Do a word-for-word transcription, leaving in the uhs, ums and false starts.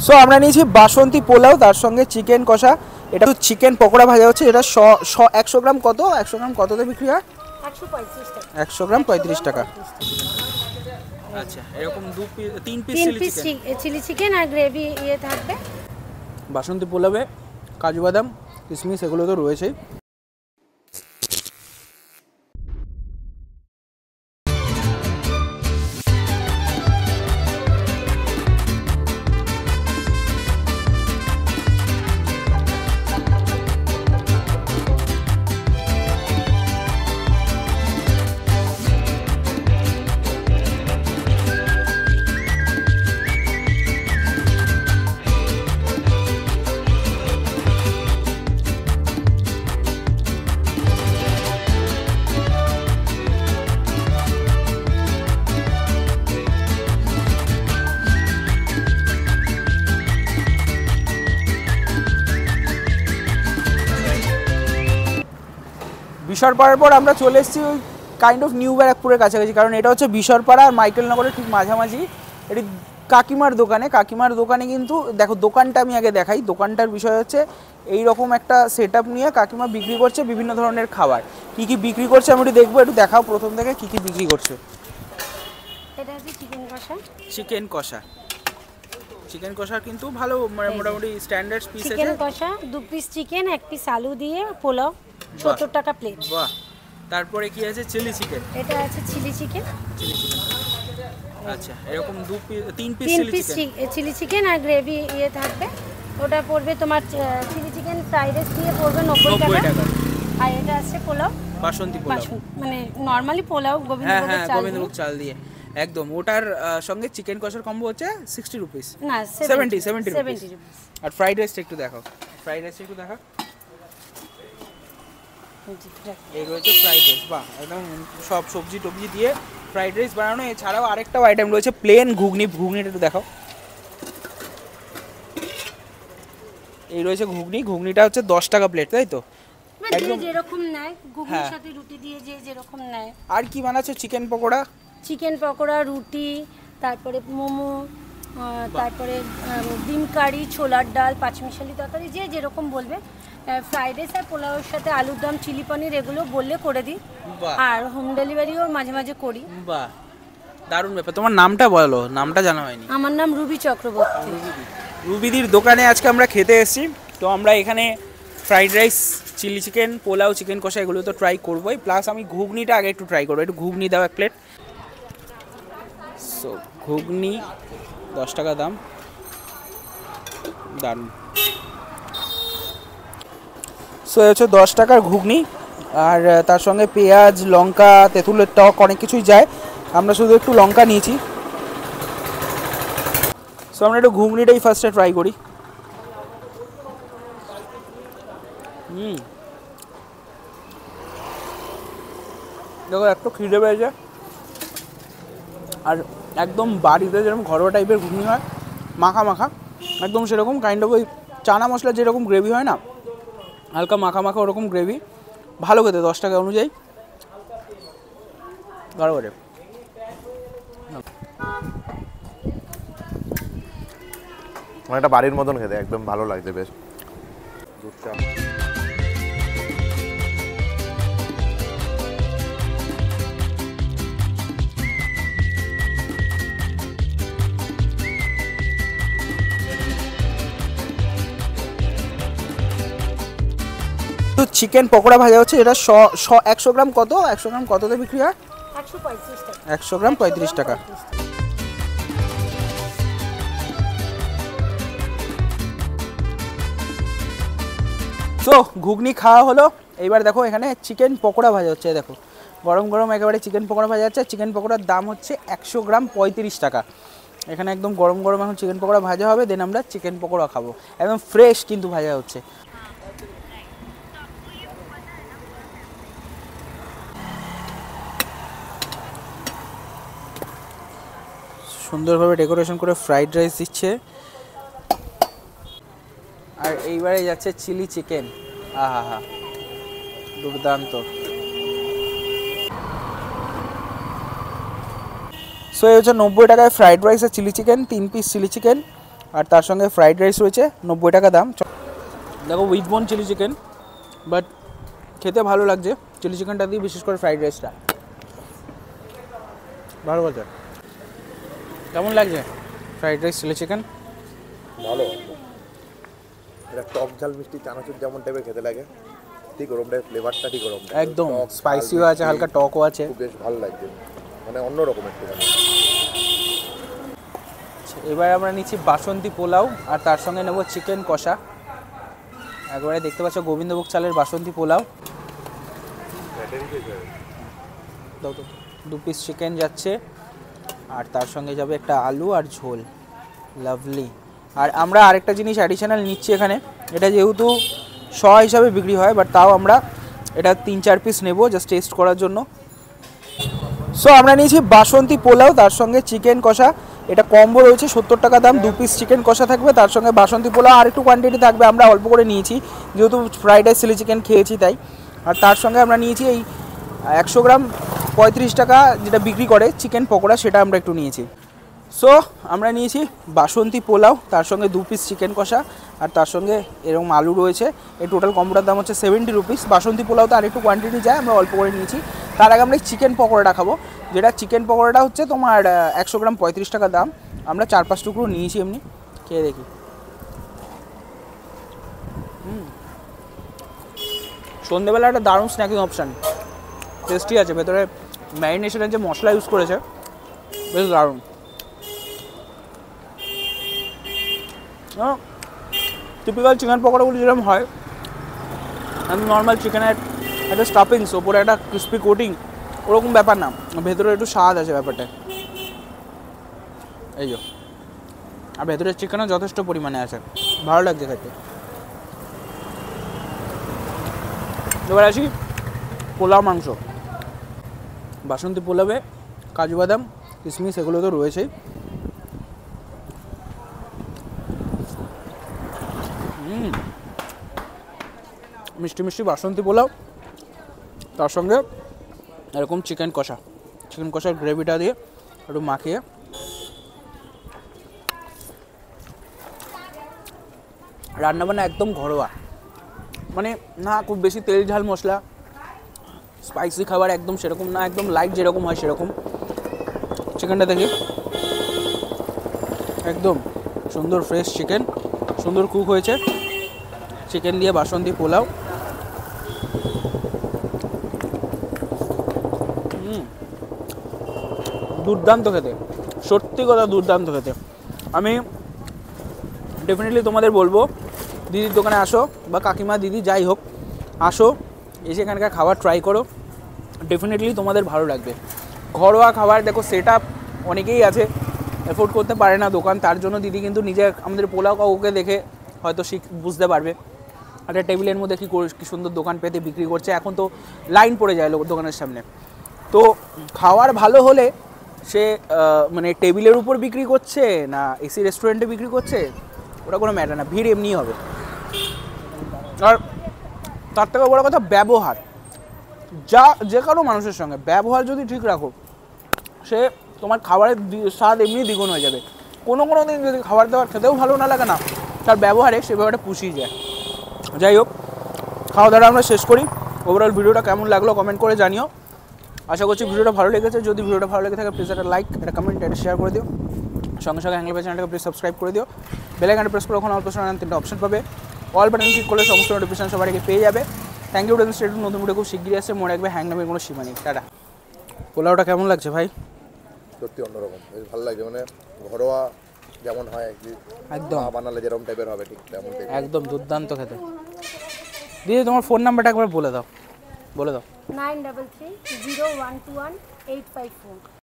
So আমরা নিয়েছি বাসন্তী পোলাও, তার সঙ্গে চিকেন কষা। এটা তো চিকেন পকোড়া ভাজা হচ্ছে। এটা একশো গ্রাম কত একশো গ্রাম কততে বিক্রি হয়? একশো গ্রাম পঁয়ত্রিশ টাকা। আচ্ছা, এরকম দু তিন পিস চিলি চিকেন আর গ্রেভি ইয়ে থাকবে। বাসন্তী পোলাওয়ে কাজু বাদাম কিশমিশ এগুলো তো রয়েছেই। বিশরপাড়ার পর আমরা চলে এসেছি ওই কাইন্ড অফ নিউ ব্যারাকপুরের কাছাকাছি, কারণ এটা হচ্ছে বিশরপাড়া আর মাইকেলনগরের ঠিক মাঝামাঝি। এটি কাকিমার দোকানে কাকিমার দোকানে কিন্তু দেখো, দোকানটা আমি আগে দেখাই। দোকানটার বিষয় হচ্ছে এই রকম একটা সেট আপ নিয়ে কাকিমা বিক্রি করছে বিভিন্ন ধরনের খাবার। কি কি বিক্রি করছে আমি একটু দেখবো, একটু দেখাও প্রথম থেকে কি কি বিক্রি করছে। এটা হচ্ছে চিকেন কষা। চিকেন কষা চিকেন কষা কিন্তু ভালো, মানে মোটামুটি স্ট্যান্ডার্ড পিস আছে। চিকেন কষা দু পিস চিকেন, এক পিস আলু দিয়ে পোলাও, সত্তর টাকা প্লেট। বাহ। তারপরে কি আছে? Chilli chicken. এটা আছে চিলি চিকেন। চিলি চিকেন, আচ্ছা, এরকম দু পিস তিন পিস চিলি চিকেন আর গ্রেভি ইয়ে থাকবে। ওটা পড়বে তোমার চিলি চিকেন ফ্রাইড রাইস দিয়ে পড়বে নব্বই টাকা। আর এটা আছে পোলাও, বাসন্তী পোলাও, মানে নরমালি পোলাও গোবিন্দভোগ চাল, গোবিন্দভোগ চাল দিয়ে একদম। ওটার সঙ্গে চিকেন কষার কম্বো হচ্ছে ষাট রুপিস, না সত্তর সত্তর রুপিস। আর ফ্রাইড রাইসটা একটু দেখাও, ফ্রাইড রাইসটা একটু দেখাও। এই রয়েছে ফ্রাইড রাইস। বাহ, একদম সব সবজি টবজি দিয়ে ফ্রাইড রাইস বানানো। এছাড়াও আরেকটাও আইটেম রয়েছে প্লেন ঘুগনি। ঘুগনিটা একটু দেখাও। এই রয়েছে ঘুগনি। ঘুগনিটা হচ্ছে দশ টাকা প্লেট, তাই তো? একদম যেরকম নেয়, ঘুগনির সাথে রুটি দিয়ে যে যেরকম নেয়। আর কি বানাচ্ছে? চিকেন পকোড়া, চিকেন পকোড়া, রুটি, তারপরে মোমো, তারপরে ডিম কারি, ছোলার ডাল, পাঁচমিশালি তরকারি, যে যেরকম বলবে। ফ্রাইড রাইস আর পোলাওয়ের সাথে আলুর দম, চিলি পনির এগুলো বললে করে দিই। আর হোম ডেলিভারিও মাঝে মাঝে করি। বাহ, দারুণ ব্যাপার। তোমার নামটা বলো, নামটা জানা হয়নি। আমার নাম রুবি চক্রবর্তী। রুবিদির দোকানে আজকে আমরা খেতে এসেছি। তো আমরা এখানে fried rice, chilli chicken, pulao, chicken কষা এগুলো তো ট্রাই করবোই, প্লাস আমি ঘুগনিটা আগে একটু ট্রাই করবো। একটু ঘুগনি দাও এক প্লেট। সো ঘুগনি দশ টাকা দাম, দারুণ। সো হচ্ছে দশ টাকার ঘুগনি, আর তার সঙ্গে পেঁয়াজ, লঙ্কা, তেঁতুলের টক অনেক কিছুই যায়। আমরা শুধু একটু লঙ্কা নিয়েছি। সো আমরা একটু ঘুগনিটাই ফার্স্টে ট্রাই করি। হুম, দেখো একটু খিদে পেয়েছে। আর একদম বাড়িতে যেরকম ঘরোয়া টাইপের ঘুগনি হয়, মাখা মাখা, একদম সেরকম কাইন্ড অফ ওই চানা মশলা যেরকম গ্রেভি হয় না, হালকা মাখা মাখা ওরকম গ্রেভি। ভালো খেতে, দশ টাকা অনুযায়ী ভালো করে। একটা বাড়ির মতন খেতে, একদম ভালো লাগছে বেশ। তো চিকেন পকোড়া ভাজা হচ্ছে। এটা একশো গ্রাম কত একশো গ্রাম কততে বিক্রি হয়? একশো গ্রাম পঁয়ত্রিশ টাকা। তো ঘুগনি খাওয়া হলো। এইবার দেখো এখানে চিকেন পকোড়া ভাজা হচ্ছে। দেখো গরম গরম একেবারে চিকেন পকোড়া ভাজা যাচ্ছে। চিকেন পকোড়ার দাম হচ্ছে একশো গ্রাম পঁয়ত্রিশ টাকা। এখানে একদম গরম গরম এখন চিকেন পকোড়া ভাজা হবে, দেন আমরা চিকেন পকোড়া খাবো। একদম ফ্রেশ কিন্তু ভাজা হচ্ছে। সুন্দরভাবে ডেকোরেশন করে ফ্রাইড রাইস দিচ্ছে, আর এইবারে যাচ্ছে চিলি চিকেন। আহা হা, দুর্দান্ত। সো এই হচ্ছে নব্বই টাকায় ফ্রাইড রাইস আর চিলি চিকেন, তিন পিস চিলি চিকেন, আর তার সঙ্গে ফ্রাইড রাইস রয়েছে নব্বই টাকা দাম। দেখো উইথ বোন চিলি চিকেন, বাট খেতে ভালো লাগছে চিলি চিকেনটা দিয়ে, বিশেষ করে ফ্রাইড রাইসটা ভালো বলছে। কেমন লাগছে ফ্রাইড রাইস চিলি চিকেন? ভালো, এটা টক ঝাল মিষ্টি চানাচুর যেমন টাইপের খেতে লাগে, ঠিক ওরকম টাইপের ফ্লেভারটা, ঠিক ওরকম একদম স্পাইসিও আছে, হালকা টকও আছে, খুব বেশ ভালো লাগছে, মানে অন্য রকম একটু। এবার আমরা নিচ্ছি বাসন্তী পোলাও আর তার সঙ্গে নেব চিকেন কষা। একবারে দেখতে পাচ্ছ গোবিন্দভোগ চালের বাসন্তী পোলাও। দাও তো, দু পিস চিকেন যাচ্ছে আর তার সঙ্গে যাবে একটা আলু আর ঝোল, লাভলি। আর আমরা আরেকটা জিনিস অ্যাডিশনাল নিচ্ছি এখানে, এটা যেহেতু শ হিসাবে বিক্রি হয়, বাট তাও আমরা এটা তিন চার পিস নেব জাস্ট টেস্ট করার জন্য। সো আমরা নিয়েছি বাসন্তী পোলাও তার সঙ্গে চিকেন কষা, এটা কম্বো রয়েছে সত্তর টাকা দাম, দু পিস চিকেন কষা থাকবে, তার সঙ্গে বাসন্তী পোলাও আর একটু কোয়ান্টিটি থাকবে, আমরা অল্প করে নিয়েছি যেহেতু ফ্রাইড রাইস চিলি চিকেন খেয়েছি তাই। আর তার সঙ্গে আমরা নিয়েছি এই একশো গ্রাম পঁয়ত্রিশ টাকা যেটা বিক্রি করে চিকেন পকোড়া, সেটা আমরা একটু নিয়েছি। সো আমরা নিয়েছি বাসন্তী পোলাও তার সঙ্গে দু পিস চিকেন কষা আর তার সঙ্গে এরকম আলু রয়েছে, এই টোটাল কম্বোটার দাম হচ্ছে সেভেন্টি রুপিস। বাসন্তী পোলাও তো আর একটু কোয়ান্টিটি যায়, আমরা অল্প করে নিয়েছি। তার আগে আমরা চিকেন পকোড়াটা খাবো, যেটা চিকেন পকোড়াটা হচ্ছে তোমার একশো গ্রাম পঁয়ত্রিশ টাকা দাম, আমরা চার পাঁচ টুকরো নিয়েছি, এমনি খেয়ে দেখি। হুম, সন্ধ্যেবেলা একটা দারুণ স্ন্যাকিং অপশান, টেস্টি আছে, ভেতরে ম্যারিনেশনের যে মশলা ইউজ করেছে বেশ দারুণ। টিপিক্যাল চিকেন পকোড়াগুলো যেরকম হয়, আমি নর্মাল চিকেনের একটা স্টাফিংস, ওপরে একটা ক্রিস্পি কোটিং, ওরকম ব্যাপার না, ভেতরে একটু স্বাদ আছে ব্যাপারটা, এই যে। আর ভেতরের চিকেনও যথেষ্ট পরিমাণে আছে, ভালো লাগছে খেতে। এবার আসি পোলাও মাংস। বাসন্তী পোলাওয়ে কাজু বাদাম কিশমিশ এগুলো তো রয়েছেই, মিষ্টি মিষ্টি বাসন্তী পোলাও, তার সঙ্গে এরকম চিকেন কষা, চিকেন কষার গ্রেভিটা দিয়ে একটু মাখিয়ে, রান্নাবান্না একদম ঘরোয়া, মানে না খুব বেশি তেল ঝাল মশলা স্পাইসি খাবার একদম সেরকম না, একদম লাইট যেরকম হয় সেরকম। চিকেনটা দেখি, একদম সুন্দর ফ্রেশ চিকেন, সুন্দর কুক হয়েছে। চিকেন দিয়ে বাসন্তী পোলাও, দুর্দান্ত খেতে, সত্যি কথা দুর্দান্ত খেতে। আমি ডেফিনেটলি তোমাদের বলবো দিদির দোকানে আসো, বা কাকিমা দিদি যাই হোক, আসো এসে এখানকার খাবার ট্রাই করো, ডেফিনেটলি তোমাদের ভালো লাগবে। ঘরোয়া খাবার দেখো, সেট আপ অনেকেই আছে এফোর্ড করতে পারে না দোকান, তার জন্য দিদি কিন্তু নিজে আমাদের পোলাও কাউকে দেখে হয়তো শিখ বুঝতে পারবে, একটা টেবিলের মধ্যে কী করে কী সুন্দর দোকান পেতে বিক্রি করছে, এখন তো লাইন পড়ে যায় লোক দোকানের সামনে। তো খাওয়ার ভালো হলে সে মানে টেবিলের উপর বিক্রি করছে না এসি রেস্টুরেন্টে বিক্রি করছে, ওটা কোনো ম্যাটার না, ভিড় এমনিই হবে। আর তার থেকে বড় কথা ব্যবহার, যা যে কোনো মানুষের সঙ্গে ব্যবহার যদি ঠিক রাখো, সে তোমার খাবারের স্বাদ এমনি দ্বিগুণ হয়ে যাবে। কোনো কোনো দিন যদি খাবার দাবার খেতেও ভালো না লাগে না, তার ব্যবহারে সে ব্যাপারটা পুষিয়ে যায়। যাই হোক, খাওয়া দাওয়া আমরা শেষ করি। ওভারঅল ভিডিওটা কেমন লাগলো কমেন্ট করে জানিও। আশা করছি ভিডিওটা ভালো লেগেছে, যদি ভিডিওটা ভালো লেগে থাকে প্লিজ একটা লাইক, একটা কমেন্ট, একটা শেয়ার করে দিও। সঙ্গে সঙ্গে হ্যাংলা পেজ চ্যানেলটাকে প্লিজ সাবস্ক্রাইব করে দিও। বেল আইকনটা প্রেস করে ওখানে অল প্রেস করে তিনটা অপশন পাবে, অল বাটন ক্লিক করলে সমস্ত নোটিফিকেশন সবার আগে পেয়ে যাবে। থ্যাংক ইউ টু স্টেট, নতুন ভিডিও খুব শিগগিরই আসছে, মনে রাখবে হ্যাংলামের কোনো সীমা নেই। টাটা। পোলাওটা কেমন লাগছে ভাই? সত্যি অন্যরকম, বেশ ভালো লাগছে, মানে ঘরোয়া যেমন হয় একদম বানালে যেরকম টাইপের হবে ঠিক তেমন, একদম দুর্দান্ত খেতে। দিদি তোমার ফোন নাম্বারটা একবার বলে দাও, বলে দাও। Nine double three zero one two one eight five four.